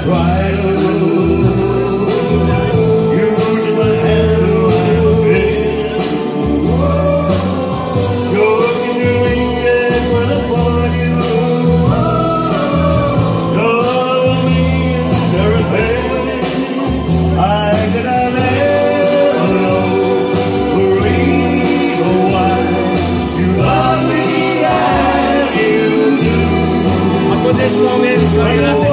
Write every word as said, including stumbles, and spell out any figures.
right alone. You took my hand away. You're continuing it when I want you. You're me and everything. I could have ever known the reason why you love me as you do. I'll put this song in.